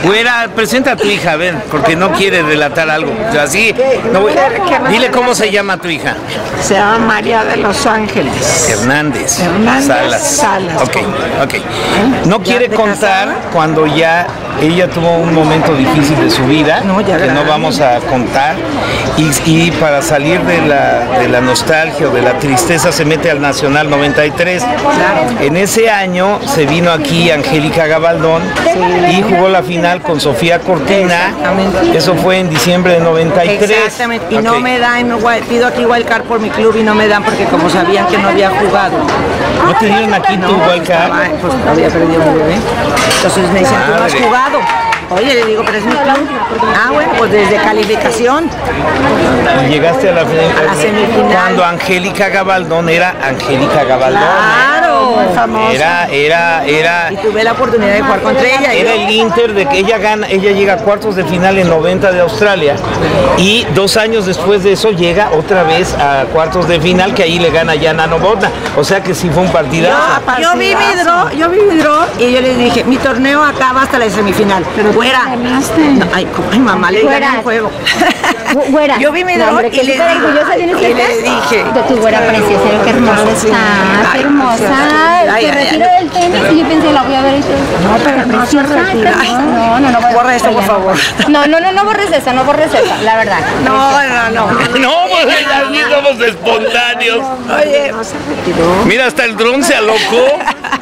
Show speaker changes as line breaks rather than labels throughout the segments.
Güera, presenta a tu hija, a ver, porque no quiere relatar algo. Así, no voy. Dile cómo se llama tu hija.
Se llama María de los Ángeles
Hernández
Salas.
Ok. No quiere contar cuando ya ella tuvo un momento difícil de su vida, que no vamos a contar, y para salir de la nostalgia o de la tristeza se mete al Nacional 93. En ese año se vino aquí Angélica Gabaldón y jugó la final con Sofía Cortina. Eso fue en diciembre de 93.
Exactamente. Y no me dan, pido aquí wildcard por mi club y no me dan porque como sabían que no había jugado.
¿No te dieron aquí tu wildcard?
Pues había perdido mi bebé. Entonces me dicen, tú no has jugado. Oye, le digo, pero es mi club. Ah, bueno, pues desde calificación.
Y llegaste a la
semifinal.
Cuando Angélica Gabaldón era Angélica Gabaldón.
Claro, muy famosa.
Era.
Y tuve la oportunidad de jugar contra ella.
Era el Inter de que ella llega a cuartos de final en 90 de Australia. Y 2 años después de eso llega otra vez a cuartos de final, que ahí le gana Yana Novotná. O sea que sí fue un partidazo.
Yo vi mi draw y yo les dije, mi torneo acaba hasta la semifinal. Pero güera. No, ay, mamá, le gané el juego.
Güera.
Yo vi mi draw y le dije.
De tu güera preciosa, qué hermosa está, qué hermosa. Se retiró del tenis y yo pensé, la voy a ver y todo.
No, pero no se retira.
No.
Borra esto, por favor.
No borres esa, la verdad.
No, pues así somos espontáneos.
Oye, no se retiró.
Mira, hasta el dron se alocó.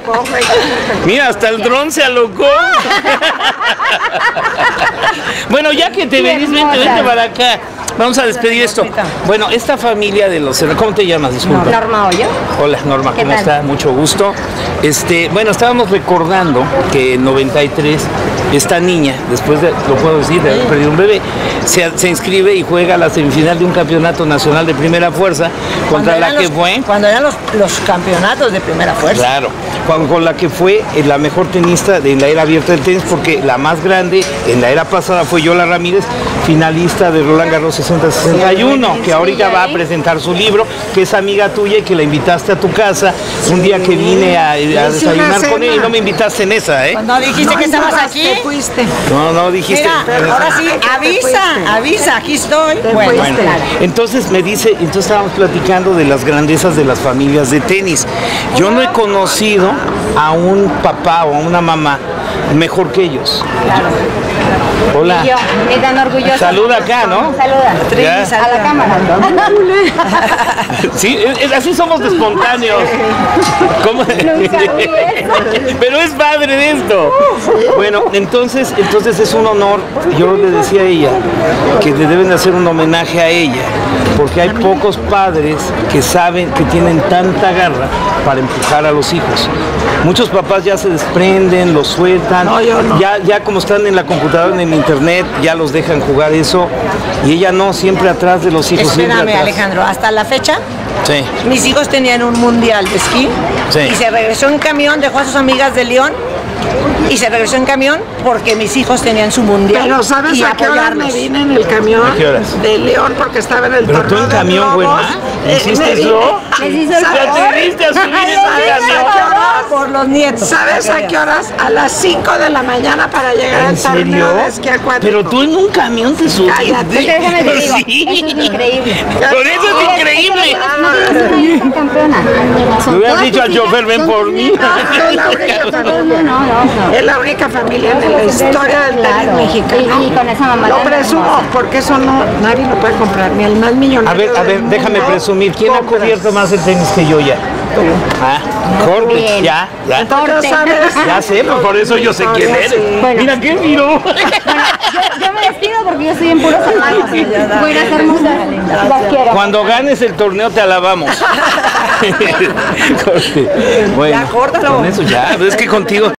Bueno, ya que te venís, vente para acá. Vamos a despedir esto. Bueno, esta familia de los... ¿Cómo te llamas? Disculpa.
Norma Hoyo.
Hola, Norma, ¿cómo está? Mucho gusto. Bueno, estábamos recordando que en 93 esta niña, después de, lo puedo decir, de haber perdido un bebé, se inscribe y juega la semifinal de un campeonato nacional de primera fuerza contra la que fue...
Cuando eran los campeonatos de primera fuerza.
Claro, con la que fue la mejor tenista de la era abierta del tenis, porque la más grande en la era pasada fue Yola Ramírez, finalista de Roland Garros 60-61, que ahorita va a presentar su libro, que es amiga tuya y que la invitaste a tu casa un día que vine a desayunar con ella y no me invitaste en esa, ¿eh?
Cuando dijiste que estabas aquí. Fuiste.
No dijiste.
Mira, ahora sí, avisa, aquí estoy.
Bueno, entonces me dice, entonces estábamos platicando de las grandezas de las familias de tenis. Yo no he conocido a un papá o a una mamá mejor que ellos. Hola.
Y yo, es tan orgullosa.
Saluda acá, ¿no?
Saluda. A la cámara.
Sí, así somos de espontáneos. ¿Cómo? Pero es padre de esto. Bueno, entonces es un honor. Yo le decía a ella que le deben de hacer un homenaje a ella, porque hay pocos padres que saben, que tienen tanta garra para empujar a los hijos. Muchos papás ya se desprenden, los sueltan, ya como están en la computadora, en el internet, ya los dejan jugar eso, y ella no, siempre atrás de los hijos.
Espérame, Alejandro, hasta la fecha,
sí,
mis hijos tenían un mundial de esquí, y se regresó en camión, dejó a sus amigas de León, y se regresó en camión porque mis hijos tenían su mundial.
Pero ¿sabes a qué hora me vine en el camión?
¿A qué horas?
De León, porque estaba en el
torneo. ¿Pero tú en camión, güey? ¿Hiciste eso?
¿Ya
te viste a subir en camión?
Por los nietos.
¿Sabes a qué horas? A las 5 de la mañana para llegar al torneo de esquí acuático.
Pero tú en un camión te subiste.
Cállate.
Déjame te digo, eso es increíble.
Por eso es increíble.
No tienes una hija campeona.
Le hubieras dicho al chofer, ven por mí.
Es la única familia en la historia del tenis mexicano.
Y con esa mamá.
Lo presumo, porque eso nadie lo puede comprar, ni el más millonario.
A ver, déjame presumir. ¿Quién ha cubierto más el tenis que yo ya? Jorge, ya. Ya sé, pues por eso yo sé quién eres.
Bueno.
Mira qué miro.
Yo me despido porque yo estoy en puros zapatos. Buenas, hermosas. Las quiero.
Cuando ganes el torneo te alabamos. Bueno,
Ya, córtalo.
con eso ya, es que contigo